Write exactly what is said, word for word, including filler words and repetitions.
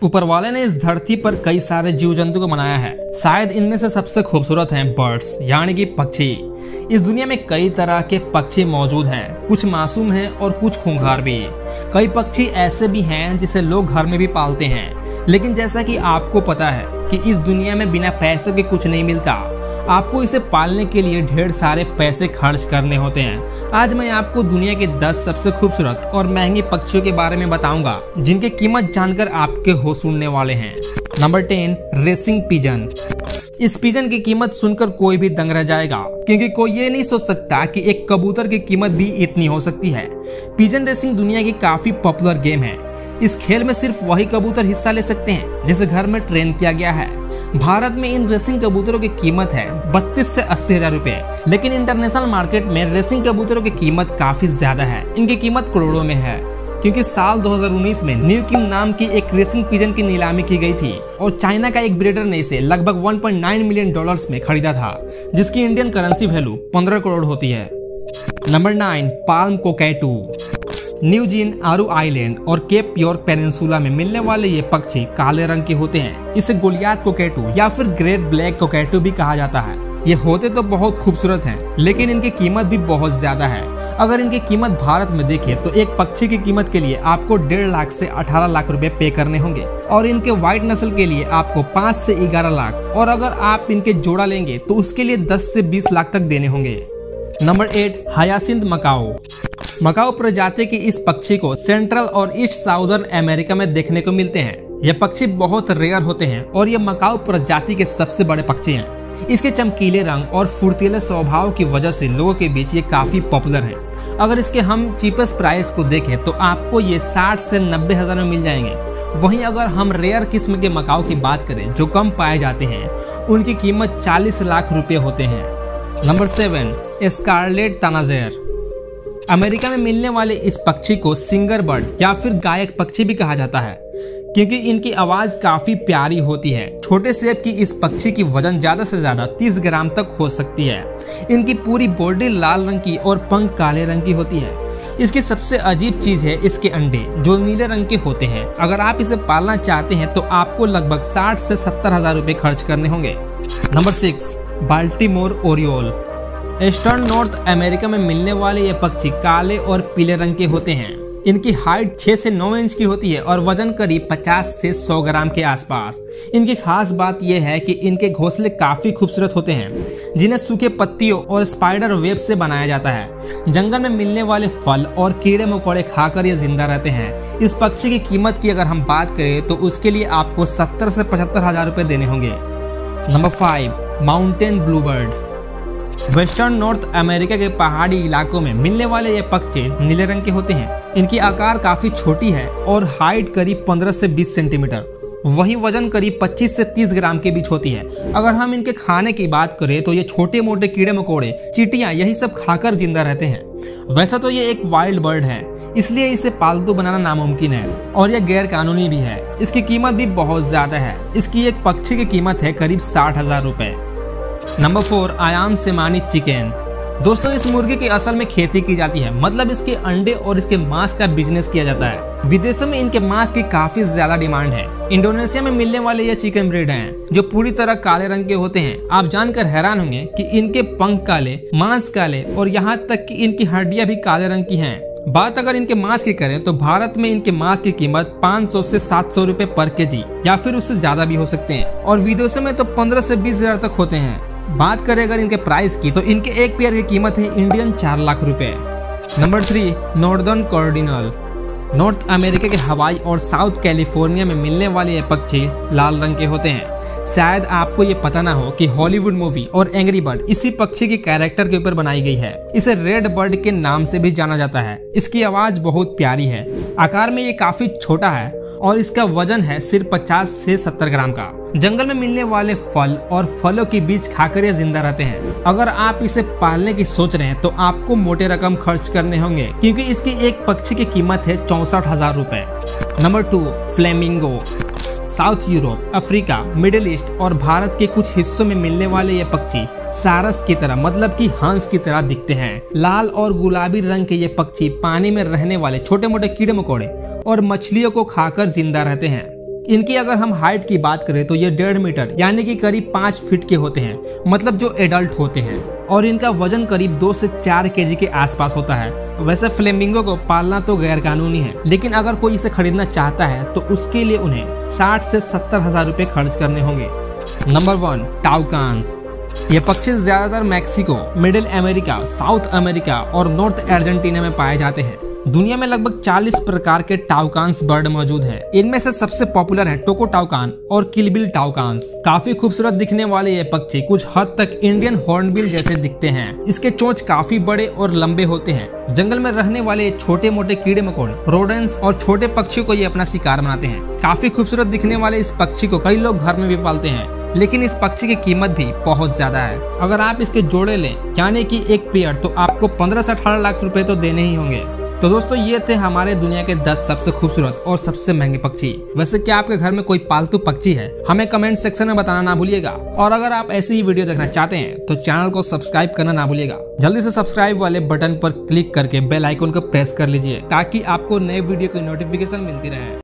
ऊपर वाले ने इस धरती पर कई सारे जीव जंतु को बनाया है। शायद इनमें से सबसे खूबसूरत हैं बर्ड्स यानी कि पक्षी। इस दुनिया में कई तरह के पक्षी मौजूद हैं, कुछ मासूम हैं और कुछ खूंखार भी। कई पक्षी ऐसे भी हैं जिसे लोग घर में भी पालते हैं, लेकिन जैसा कि आपको पता है कि इस दुनिया में बिना पैसे के कुछ नहीं मिलता। आपको इसे पालने के लिए ढेर सारे पैसे खर्च करने होते हैं। आज मैं आपको दुनिया के दस सबसे खूबसूरत और महंगे पक्षियों के बारे में बताऊंगा, जिनकी कीमत जानकर आपके होश उड़ने वाले हैं। Number ten, racing pigeon. इस पिजन की कीमत सुनकर कोई भी दंग रह जाएगा, क्योंकि कोई ये नहीं सोच सकता कि एक कबूतर की कीमत भी इतनी हो सकती है। पिजन रेसिंग दुनिया की काफी पॉपुलर गेम है। इस खेल में सिर्फ वही कबूतर हिस्सा ले सकते हैं जिसे घर में ट्रेन किया गया है। भारत में इन रेसिंग कबूतरों की कीमत है बत्तीस से अस्सी हजार रुपए, लेकिन इंटरनेशनल मार्केट में रेसिंग कबूतरों की कीमत काफी ज्यादा है। इनकी कीमत करोड़ों में है, क्योंकि साल दो हज़ार उन्नीस में न्यू किम नाम की एक रेसिंग पिजन की नीलामी की गई थी और चाइना का एक ब्रीडर ने इसे लगभग एक पॉइंट नौ मिलियन डॉलर्स में खरीदा था, जिसकी इंडियन करेंसी वैल्यू पंद्रह करोड़ होती है। Number nine, palm cockatoo. New Guinea, Aru Island और केप यॉर्क पेनिनसुला में मिलने वाले ये पक्षी काले रंग के होते हैं। इसे गोलियात कोकैटू या फिर ग्रेट ब्लैक कोकैटू भी कहा जाता है। ये होते तो बहुत खूबसूरत हैं, लेकिन इनकी कीमत भी बहुत ज्यादा है। अगर इनकी कीमत भारत में देखें तो एक पक्षी की कीमत के लिए आपको डेढ़ लाख से अठारह लाख रुपए पे करने होंगे, और इनके व्हाइट नस्ल के लिए आपको पाँच से ग्यारह लाख, और अगर आप इनके जोड़ा लेंगे तो उसके लिए दस से बीस लाख तक देने होंगे। Number eight, hyacinth macaw. Macaw प्रजाति की इस पक्षी को सेंट्रल और ईस्ट साउदर्न अमेरिका में देखने को मिलते हैं। ये पक्षी बहुत रेयर होते हैं और ये मकाओ प्रजाति के सबसे बड़े पक्षी हैं। इसके चमकीले रंग और फुर्तीले स्वभाव की वजह से लोगों के बीच ये काफी पॉपुलर हैं। अगर इसके हम चीपेस्ट प्राइस को देखें तो आपको ये साठ से नब्बे हजार में मिल जाएंगे। वहीं अगर हम रेयर किस्म के मकाओ की बात करें जो कम पाए जाते हैं, उनकी कीमत चालीस लाख रुपए होते हैं। Number seven, scarlet tanager. America में मिलने वाले इस पक्षी को सिंगर बर्ड या फिर गायक पक्षी भी कहा जाता है, क्योंकि इनकी आवाज काफी प्यारी होती है। छोटे सेब की इस पक्षी की वजन ज्यादा से ज्यादा तीस ग्राम तक हो सकती है। इनकी पूरी बॉडी लाल रंग की और पंख काले रंग की होती है। इसकी सबसे अजीब चीज है इसके अंडे, जो नीले रंग के होते हैं। अगर आप इसे पालना चाहते हैं तो आपको लगभग साठ से सत्तर हजार रुपए खर्च करने होंगे। Number six, Baltimore oriole. Eastern North America में मिलने वाले ये पक्षी काले और पीले रंग के होते हैं। इनकी हाइट छह से नौ इंच की होती है और वजन करीब पचास से सौ ग्राम के आसपास। इनकी खास बात यह है कि इनके घोंसले काफी खूबसूरत होते हैं, जिन्हें सूखे पत्तियों और स्पाइडर वेब से बनाया जाता है। जंगल में मिलने वाले फल और कीड़े मकोड़े खाकर ये जिंदा रहते हैं। इस पक्षी की कीमत की अगर हम बात करें तो उसके लिए आपको सत्तर से पचहत्तर हजार रुपए देने होंगे। Number five, mountain bluebird. Western North America के पहाड़ी इलाकों में मिलने वाले ये पक्षी नीले रंग के होते हैं। इनकी आकार काफी छोटी है और हाइट करीब पंद्रह से बीस सेंटीमीटर, वहीं वजन करीब पच्चीस से तीस ग्राम के बीच होती है। अगर हम इनके खाने की बात करें तो ये छोटे मोटे कीड़े मकोड़े, चींटियां यही सब खाकर जिंदा रहते हैं। वैसे तो ये एक वाइल्ड बर्ड है, इसलिए इसे पालतू बनाना नामुमकिन है और यह गैर कानूनी भी है। इसकी कीमत भी बहुत ज्यादा है। इसकी एक पक्षी की कीमत है करीब साठ हजार रुपए। नंबर फोर, आयाम सेमानी चिकन। दोस्तों, इस मुर्गे की असल में खेती की जाती है, मतलब इसके अंडे और इसके मांस का बिजनेस किया जाता है। विदेशों में इनके मांस की काफी ज्यादा डिमांड है। इंडोनेशिया में मिलने वाले ये चिकन ब्रीड हैं, जो पूरी तरह काले रंग के होते हैं। आप जानकर हैरान होंगे कि इनके पंख काले, मांस काले और यहाँ तक कि इनकी हड्डियां भी काले रंग की हैं। बात अगर इनके मांस की करें तो भारत में इनके मांस की कीमत पाँच सौ से सात सौ रुपए पर केजी या फिर उससे ज्यादा भी हो सकते हैं, और विदेशों में तो पंद्रह से बीस हजार तक होते हैं। बात करें अगर इनके प्राइस की तो इनके एक पेयर की कीमत है इंडियन चार लाख रुपए। Number three, northern cardinal. North America के हवाई और साउथ कैलिफोर्निया में मिलने वाले ये पक्षी लाल रंग के होते हैं। शायद आपको ये पता ना हो कि हॉलीवुड मूवी और एंग्री बर्ड इसी पक्षी की कैरेक्टर के ऊपर बनाई गई है। इसे रेड बर्ड के नाम से भी जाना जाता है। इसकी आवाज बहुत प्यारी है। आकार में ये काफी छोटा है और इसका वजन है सिर्फ पचास से सत्तर ग्राम का। जंगल में मिलने वाले फल और फलों के बीज खाकर ये जिंदा रहते हैं। अगर आप इसे पालने की सोच रहे हैं तो आपको मोटे रकम खर्च करने होंगे, क्योंकि इसकी एक पक्षी की कीमत है चौसठ हजार रुपए। Number two, flamingo. South Europe, Africa, Middle East और भारत के कुछ हिस्सों में मिलने वाले ये पक्षी सारस की तरह, मतलब कि हंस की तरह दिखते हैं। लाल और गुलाबी रंग के ये पक्षी पानी में रहने वाले छोटे मोटे कीड़े मकोड़े और मछलियों को खाकर जिंदा रहते हैं। इनकी अगर हम हाइट की बात करें तो ये डेढ़ मीटर यानी कि करीब पाँच फीट के होते हैं, मतलब जो एडल्ट होते हैं, और इनका वजन करीब दो से चार केजी के आसपास होता है। वैसे फ्लेमिंगो को पालना तो गैर कानूनी है, लेकिन अगर कोई इसे खरीदना चाहता है तो उसके लिए उन्हें साठ से सत्तर हजार रुपए खर्च करने होंगे। Number one, toucans. ये पक्षी ज्यादातर Mexico, Middle America, South America और नॉर्थ अर्जेंटीना में पाए जाते हैं। दुनिया में लगभग चालीस प्रकार के टाउकान्स बर्ड मौजूद हैं। इनमें से सबसे पॉपुलर हैं टोको टाउकान और किलबिल टाउकान्स। काफी खूबसूरत दिखने वाले ये पक्षी कुछ हद तक इंडियन हॉर्नबिल जैसे दिखते हैं। इसके चोंच काफी बड़े और लंबे होते हैं। जंगल में रहने वाले छोटे मोटे कीड़े मकोड़े, रोडेंट्स और छोटे पक्षियों को ये अपना शिकार बनाते हैं। काफी खूबसूरत दिखने वाले इस पक्षी को कई लोग घर में भी पालते हैं, लेकिन इस पक्षी की कीमत भी बहुत ज्यादा है। अगर आप इसके जोड़े लें यानी कि एक पेयर, तो आपको पंद्रह से अठारह लाख रुपए तो देने ही होंगे। तो दोस्तों, ये थे हमारे दुनिया के दस सबसे खूबसूरत और सबसे महंगे पक्षी। वैसे क्या आपके घर में कोई पालतू पक्षी है? हमें कमेंट सेक्शन में बताना ना भूलिएगा। और अगर आप ऐसी ही वीडियो देखना चाहते हैं तो चैनल को सब्सक्राइब करना ना भूलिएगा। जल्दी से सब्सक्राइब वाले बटन पर क्लिक करके बेल आइकन को प्रेस कर लीजिए ताकि आपको नए वीडियो की नोटिफिकेशन मिलती रहे।